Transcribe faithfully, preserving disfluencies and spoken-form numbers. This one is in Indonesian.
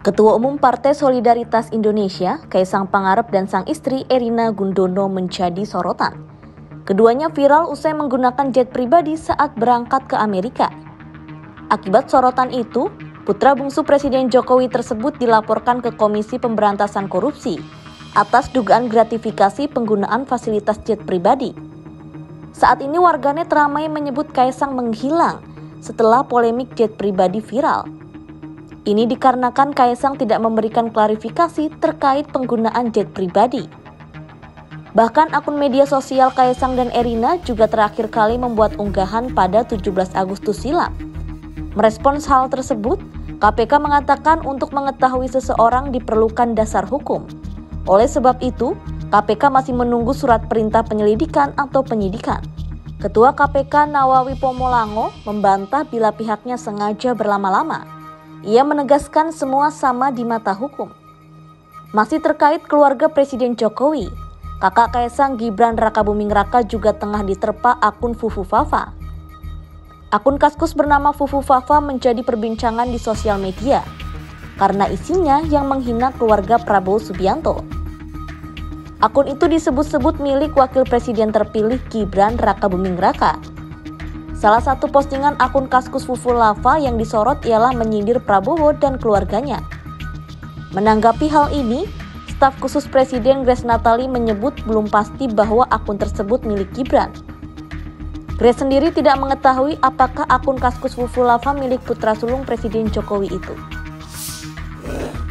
Ketua Umum Partai Solidaritas Indonesia, Kaisang Pangarep dan sang istri Erina Gundono menjadi sorotan. Keduanya viral usai menggunakan jet pribadi saat berangkat ke Amerika. Akibat sorotan itu, putra bungsu Presiden Jokowi tersebut dilaporkan ke Komisi Pemberantasan Korupsi atas dugaan gratifikasi penggunaan fasilitas jet pribadi. Saat ini warganet ramai menyebut Kaisang menghilang setelah polemik jet pribadi viral. Ini dikarenakan Kaisang tidak memberikan klarifikasi terkait penggunaan jet pribadi. Bahkan akun media sosial Kaisang dan Erina juga terakhir kali membuat unggahan pada tujuh belas Agustus silam. Merespons hal tersebut, K P K mengatakan untuk mengetahui seseorang diperlukan dasar hukum. Oleh sebab itu, K P K masih menunggu surat perintah penyelidikan atau penyidikan. Ketua K P K Nawawi Pomolango membantah bila pihaknya sengaja berlama-lama. Ia menegaskan semua sama di mata hukum. Masih terkait keluarga Presiden Jokowi, kakak Kaisang Gibran Rakabuming Raka juga tengah diterpa akun Fufu Fafa. Akun Kaskus bernama Fufu Fafa menjadi perbincangan di sosial media karena isinya yang menghina keluarga Prabowo Subianto. Akun itu disebut-sebut milik Wakil Presiden terpilih Gibran Rakabuming Raka. Salah satu postingan akun Kaskus Fufu Lava yang disorot ialah menyindir Prabowo dan keluarganya. Menanggapi hal ini, staf khusus Presiden Grace Natali menyebut belum pasti bahwa akun tersebut milik Gibran. Grace sendiri tidak mengetahui apakah akun Kaskus Fufu Lava milik putra sulung Presiden Jokowi itu.